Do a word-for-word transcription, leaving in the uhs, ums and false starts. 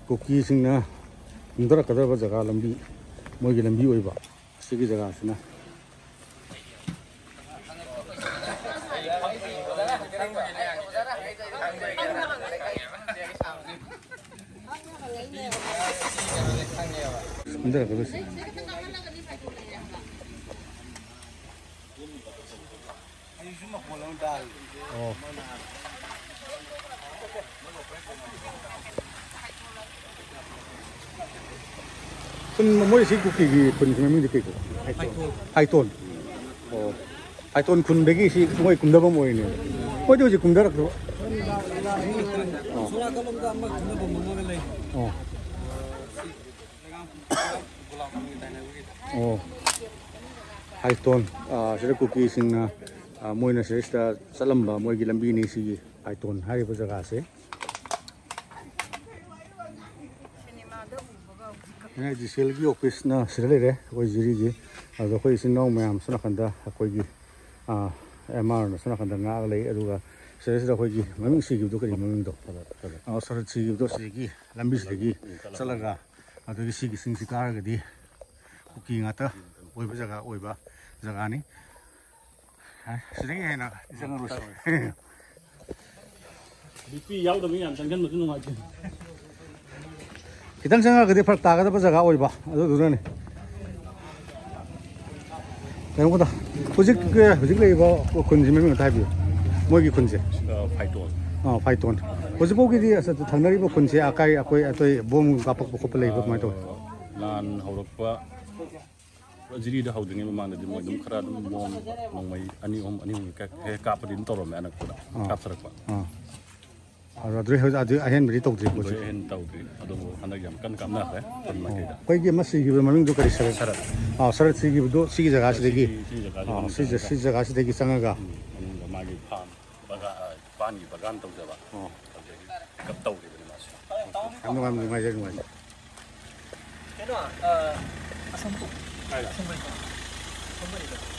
कुकीसिंगना कुंदरकदब जगह लंबी मोगी लंबी ओइबा सिगी जगह सिना कुंदरकदब Oh. Kun mo isi kuki gi kun kami di kiko. Haiton. Oh. Haiton kun begi si mo kun da mo ini. Mo jo ji kun da rak do. Sura kalom ka amma kun da mo mo lai. Oh. Oh. Haiton. Ah, sira kuki sing na moi na se sta salamba moi gi lambi ni si Haiton hari ba jaga se. Này chỉ xem cái office na xử lý đấy, coi gì gì, à rồi coi xin nông mày am xin khăn đó, coi gì, à em mà nó xin khăn đó ngã lấy, rồi sẽ sẽ coi gì, mấy mình xí cái đó cái gì mấy mình đó, à sau đó xí cái đó xí cái, làm gì xí cái, sau đó à rồi cái xí cái sinh xí cá cái đi, cookie ngắt đó, ôi bây giờ cái ôi ba, giờ cái này, à xí cái này nè, giờ cái rồi, bê pê giàu đó mình làm thành cái một cái nông nghiệp. Kita jangan kerja pertak kata pasal kau iba, aduh tu ni. Yang mana? Projek ke, projek le iba kunci memang tak habis. Mau pergi kunci. Python. Ah, Python. Projek pun kita asal thangnar iba kunci akai akoi atoi bom kapak pokok pelai iba macam tu. Lan Eropa, jadi dah hau dengan mana di mana kerana bom, mengmai ani om ani om kek kap di torom anak tu, kap serak. Ah. Rồi rồi hơi giờ anh bị tàu gì của chị anh tàu gì, ada mau anak jam kan kam nak eh, kan nak kita. Kau ini masih gitu, memang tu kerja seret. Ah, seret sih gitu, sih jaga sih lagi. Ah, sih sih jaga sih lagi sangat ga. Mana magi pan, baga pan ni bagan tau jawab. Oh, kap tau di mana masih. Kamu kamu di mana jadi? Cái đó, ờ, asam tu, asam beri, asam beri.